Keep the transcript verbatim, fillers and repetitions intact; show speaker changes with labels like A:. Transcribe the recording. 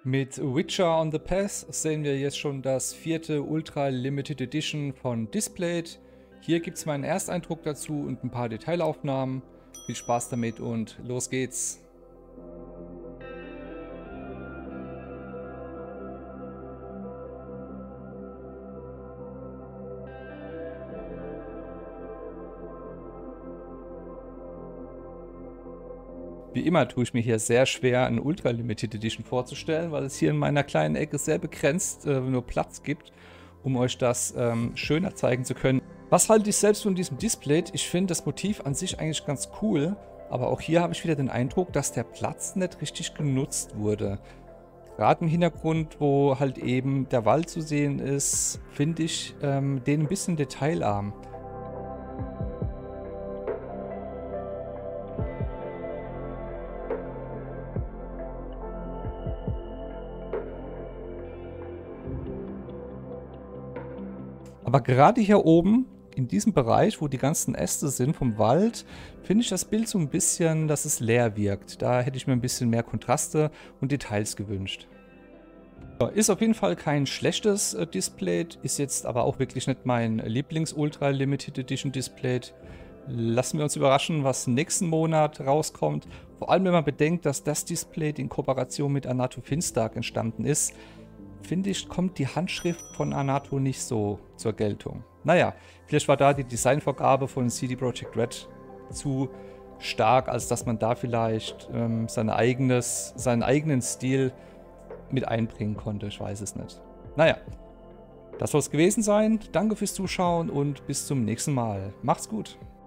A: Mit Witcher on the Path sehen wir jetzt schon das vierte Ultra Limited Edition von Displayed. Hier gibt es meinen Ersteindruck dazu und ein paar Detailaufnahmen. Viel Spaß damit und los geht's! Wie immer tue ich mir hier sehr schwer, eine Ultra Limited Edition vorzustellen, weil es hier in meiner kleinen Ecke sehr begrenzt äh, nur Platz gibt, um euch das ähm, schöner zeigen zu können. Was halte ich selbst von diesem Display? Ich finde das Motiv an sich eigentlich ganz cool, aber auch hier habe ich wieder den Eindruck, dass der Platz nicht richtig genutzt wurde. Gerade im Hintergrund, wo halt eben der Wald zu sehen ist, finde ich ähm, den ein bisschen detailarm. Aber gerade hier oben, in diesem Bereich, wo die ganzen Äste sind vom Wald, finde ich das Bild so ein bisschen, dass es leer wirkt. Da hätte ich mir ein bisschen mehr Kontraste und Details gewünscht. Ist auf jeden Fall kein schlechtes äh, Display, ist jetzt aber auch wirklich nicht mein Lieblings-Ultra Limited Edition Display. Lassen wir uns überraschen, was nächsten Monat rauskommt. Vor allem, wenn man bedenkt, dass das Display in Kooperation mit Anato Finstark entstanden ist, finde ich, kommt die Handschrift von Anato nicht so zur Geltung. Naja, vielleicht war da die Designvorgabe von C D Projekt Red zu stark, als dass man da vielleicht ähm, sein eigenes, seinen eigenen Stil mit einbringen konnte. Ich weiß es nicht. Naja, das soll es gewesen sein. Danke fürs Zuschauen und bis zum nächsten Mal. Macht's gut.